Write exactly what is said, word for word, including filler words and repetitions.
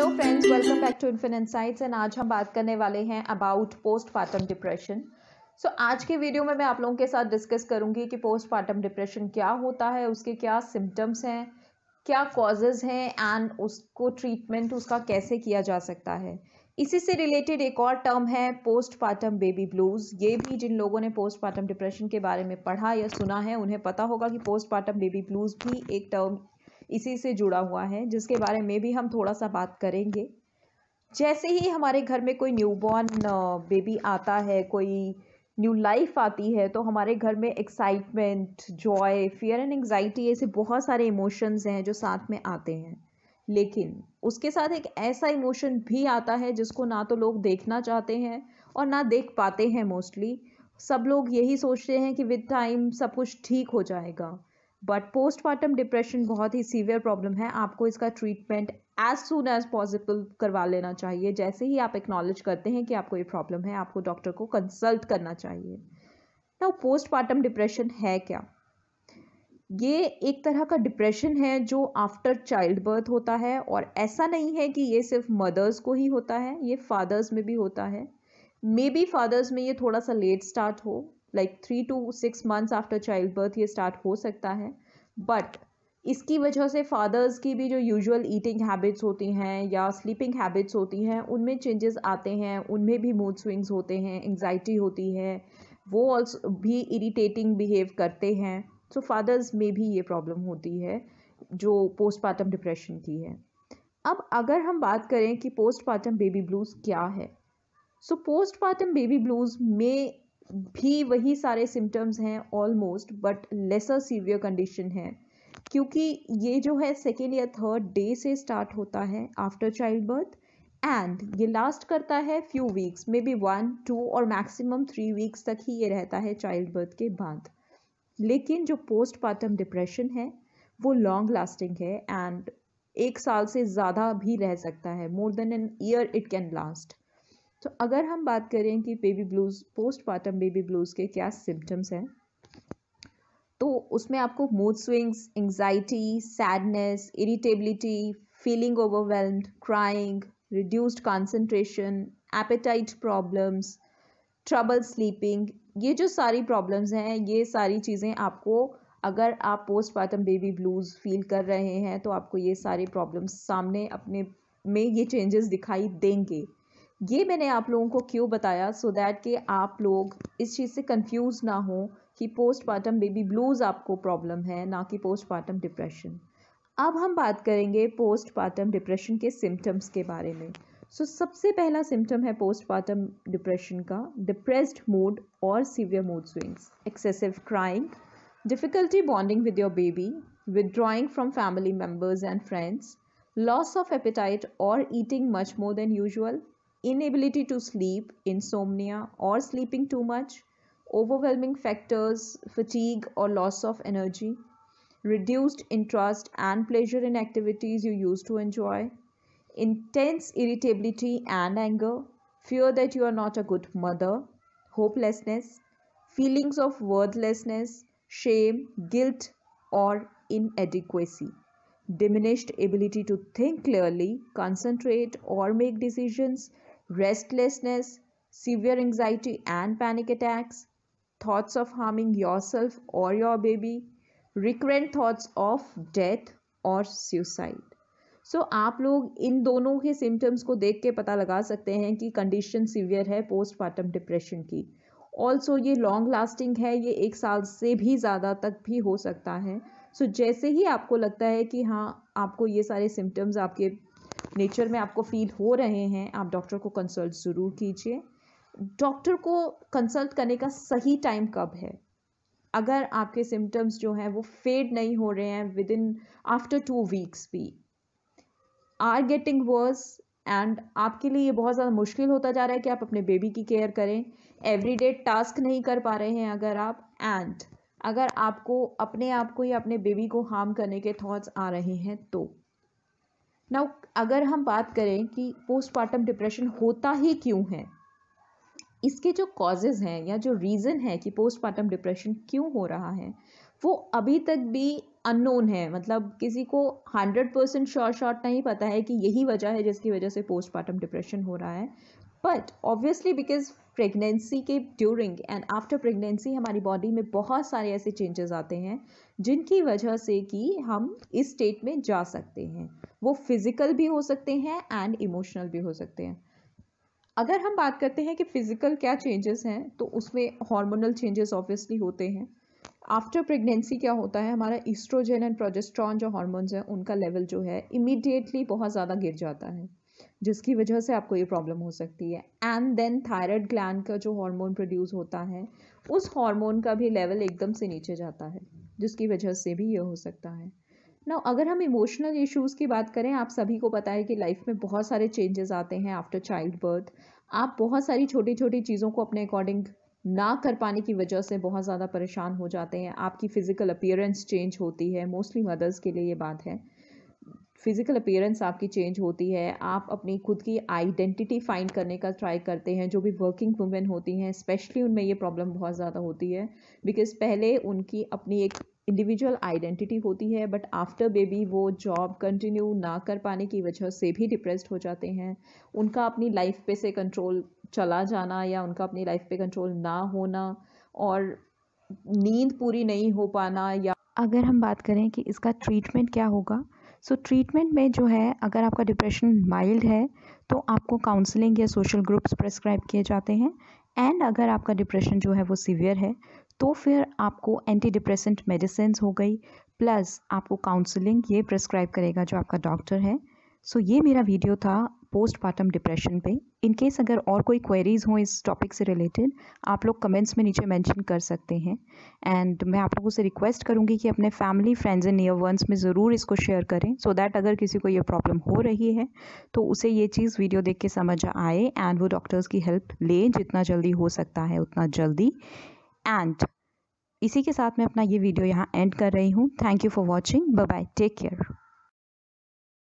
Hello friends, welcome back to infin insights. And आज हम बात करने वाले हैं अबाउट पोस्टपार्टम डिप्रेशन। सो आज के वीडियो में मैं आप लोगों के साथ डिस्कस करूंगी कि पोस्टपार्टम डिप्रेशन क्या होता है, उसके क्या सिम्टम्स हैं, क्या कॉजेज़ हैं एंड उसको ट्रीटमेंट उसका कैसे किया जा सकता है। इसी से रिलेटेड एक और टर्म है पोस्टपार्टम बेबी ब्लूज़। ये भी जिन लोगों ने पोस्टपार्टम डिप्रेशन के बारे में पढ़ा या सुना है उन्हें पता होगा कि पोस्टपार्टम बेबी ब्लूज़ भी एक टर्म इसी से जुड़ा हुआ है, जिसके बारे में भी हम थोड़ा सा बात करेंगे। जैसे ही हमारे घर में कोई न्यूबॉर्न बेबी आता है, कोई न्यू लाइफ आती है, तो हमारे घर में excitement, joy, fear and anxiety ऐसे बहुत सारे इमोशंस हैं जो साथ में आते हैं। लेकिन उसके साथ एक ऐसा इमोशन भी आता है जिसको ना तो लोग देखना चाहते हैं और ना देख पाते हैं। मोस्टली सब लोग यही सोचते हैं कि विद टाइम सब कुछ ठीक हो जाएगा, बट पोस्टपार्टम डिप्रेशन बहुत ही सीवियर प्रॉब्लम है। आपको इसका treatment as soon as possible करवा लेना चाहिए। जैसे ही आप एक्नॉलेज करते हैं कि आपको ये प्रॉब्लम है, आपको डॉक्टर को कंसल्ट करना चाहिए। नाउ पोस्टपार्टम डिप्रेशन है क्या? ये एक तरह का डिप्रेशन है जो आफ्टर चाइल्ड बर्थ होता है, और ऐसा नहीं है कि ये सिर्फ मदर्स को ही होता है, ये फादर्स में भी होता है। मे बी फादर्स में ये थोड़ा सा लेट स्टार्ट हो, like three to six months after child birth ये स्टार्ट हो सकता है। बट इसकी वजह से फादर्स की भी जो यूजुअल ईटिंग हैबिट्स होती हैं या स्लीपिंग हैबिट्स होती हैं उनमें चेंजेस आते हैं, उनमें भी मूड स्विंग्स होते हैं, एंग्जाइटी होती है, वो ऑल्सो भी इरिटेटिंग बिहेव करते हैं। सो फादर्स में भी ये प्रॉब्लम होती है जो पोस्टपार्टम डिप्रेशन की है। अब अगर हम बात करें कि पोस्टपार्टम बेबी ब्लूज़ क्या है, सो पोस्टपार्टम बेबी ब्लूज़ में भी वही सारे सिम्टम्स हैं almost, but lesser severe condition है, क्योंकि ये जो है सेकेंड या थर्ड डे से स्टार्ट होता है आफ्टर चाइल्ड बर्थ, एंड ये लास्ट करता है few weeks, maybe one two और मैक्सिमम थ्री वीक्स तक ही ये रहता है चाइल्ड बर्थ के बाद। लेकिन जो पोस्टपार्टम डिप्रेशन है वो लॉन्ग लास्टिंग है एंड एक साल से ज़्यादा भी रह सकता है, more than an year it can last. तो अगर हम बात करें कि baby blues, postpartum baby blues के क्या सिम्टम्स हैं, तो उसमें आपको mood swings, anxiety, sadness, irritability, feeling overwhelmed, crying, reduced concentration, appetite problems, trouble sleeping, ये जो सारी प्रॉब्लम्स हैं, ये सारी चीज़ें आपको, अगर आप पोस्टपार्टम बेबी ब्लूज़ फील कर रहे हैं तो आपको ये सारी प्रॉब्लम्स सामने अपने में ये चेंजेस दिखाई देंगे। ये मैंने आप लोगों को क्यों बताया, सो दैट कि आप लोग इस चीज़ से कंफ्यूज ना हो कि पोस्टपार्टम बेबी ब्लूज़ आपको प्रॉब्लम है, ना कि पोस्टपार्टम डिप्रेशन। अब हम बात करेंगे पोस्टपार्टम डिप्रेशन के सिम्टम्स के बारे में। सो so, सबसे पहला सिम्टम है पोस्टपार्टम डिप्रेशन का डिप्रेस्ड मूड और severe mood swings, excessive crying, difficulty bonding with your baby, withdrawing from family members and friends, loss of appetite or eating much more than usual, inability to sleep, insomnia or sleeping too much, overwhelming factors, fatigue or loss of energy, reduced interest and pleasure in activities you used to enjoy, intense irritability and anger, fear that you are not a good mother, hopelessness, feelings of worthlessness, shame, guilt or inadequacy, diminished ability to think clearly, concentrate or make decisions, restlessness, severe anxiety and panic attacks, thoughts of harming yourself or your baby, recurrent thoughts of death or suicide. So so, आप लोग इन दोनों के symptoms को देख के पता लगा सकते हैं कि कंडीशन सीवियर है पोस्टपार्टम डिप्रेशन की। ऑल्सो ये लॉन्ग लास्टिंग है, ये एक साल से भी ज़्यादा तक भी हो सकता है। सो so, जैसे ही आपको लगता है कि हाँ आपको ये सारे सिम्टम्स आपके नेचर में आपको फील हो रहे हैं, आप डॉक्टर को कंसल्ट ज़रूर कीजिए। डॉक्टर को कंसल्ट करने का सही टाइम कब है? अगर आपके सिम्टम्स जो हैं वो फेड नहीं हो रहे हैं within after two weeks भी आर गेटिंग वर्स, एंड आपके लिए ये बहुत ज़्यादा मुश्किल होता जा रहा है कि आप अपने बेबी की केयर करें, एवरीडे टास्क नहीं कर पा रहे हैं अगर आप, एंड अगर आपको अपने आप को या अपने बेबी को हार्म करने के थॉट्स आ रहे हैं तो। नाउ अगर हम बात करें कि पोस्टपार्टम डिप्रेशन होता ही क्यों है, इसके जो कॉजेज़ हैं या जो रीज़न है कि पोस्टपार्टम डिप्रेशन क्यों हो रहा है, वो अभी तक भी अननोन है, मतलब किसी को हंड्रेड परसेंट श्योर शॉट नहीं पता है कि यही वजह है जिसकी वजह से पोस्टपार्टम डिप्रेशन हो रहा है। बट ऑब्वियसली बिकॉज प्रेगनेंसी के ड्यूरिंग एंड आफ्टर प्रेगनेंसी हमारी बॉडी में बहुत सारे ऐसे चेंजेस आते हैं जिनकी वजह से कि हम इस स्टेट में जा सकते हैं। वो फिजिकल भी हो सकते हैं एंड इमोशनल भी हो सकते हैं। अगर हम बात करते हैं कि फिजिकल क्या चेंजेस हैं, तो उसमें हार्मोनल चेंजेस ऑब्वियसली होते हैं। आफ्टर प्रेगनेंसी क्या होता है, हमारा ईस्ट्रोजन एंड प्रोजेस्टेरॉन जो हार्मोन्स हैं उनका लेवल जो है इमीडिएटली बहुत ज़्यादा गिर जाता है, जिसकी वजह से आपको ये प्रॉब्लम हो सकती है। एंड देन थायराइड ग्लैंड का जो हार्मोन प्रोड्यूस होता है, उस हार्मोन का भी लेवल एकदम से नीचे जाता है, जिसकी वजह से भी ये हो सकता है। ना अगर हम इमोशनल इश्यूज़ की बात करें, आप सभी को पता है कि लाइफ में बहुत सारे चेंजेस आते हैं आफ्टर चाइल्ड बर्थ। आप बहुत सारी छोटी छोटी चीज़ों को अपने अकॉर्डिंग ना कर पाने की वजह से बहुत ज़्यादा परेशान हो जाते हैं। आपकी फ़िज़िकल अपीयरेंस चेंज होती है, मोस्टली मदर्स के लिए ये बात है। फिज़िकल अपीयरेंस आपकी चेंज होती है, आप अपनी खुद की आइडेंटिटी फाइंड करने का ट्राई करते हैं। जो भी वर्किंग वुमेन होती हैं स्पेशली उनमें ये प्रॉब्लम बहुत ज़्यादा होती है, बिकॉज़ पहले उनकी अपनी एक इंडिविजुअल आइडेंटिटी होती है, बट आफ्टर बेबी वो जॉब कंटिन्यू ना कर पाने की वजह से भी डिप्रेस्ड हो जाते हैं। उनका अपनी लाइफ पे से कंट्रोल चला जाना या उनका अपनी लाइफ पे कंट्रोल ना होना और नींद पूरी नहीं हो पाना। या अगर हम बात करें कि इसका ट्रीटमेंट क्या होगा, सो so, ट्रीटमेंट में जो है, अगर आपका डिप्रेशन माइल्ड है तो आपको काउंसलिंग या सोशल ग्रुप्स प्रेस्क्राइब किए जाते हैं। एंड अगर आपका डिप्रेशन जो है वो सीवियर है तो फिर आपको एंटी डिप्रेसेंट मेडिसिन हो गई, प्लस आपको काउंसलिंग ये प्रेस्क्राइब करेगा जो आपका डॉक्टर है। सो so, ये मेरा वीडियो था पोस्टपार्टम डिप्रेशन पे। इन केस अगर और कोई क्वेरीज़ हो इस टॉपिक से रिलेटेड, आप लोग कमेंट्स में नीचे मेंशन कर सकते हैं। एंड मैं आप लोगों से रिक्वेस्ट करूँगी कि अपने family, friends and near ones में ज़रूर इसको शेयर करें, सो so दैट अगर किसी को ये प्रॉब्लम हो रही है तो उसे ये चीज़ वीडियो देख के समझ आए एंड वो डॉक्टर्स की हेल्प ले जितना जल्दी हो सकता है उतना जल्दी। एंड इसी के साथ मैं अपना ये वीडियो यहाँ एंड कर रही हूँ। Thank you for watching. Bye bye, take care.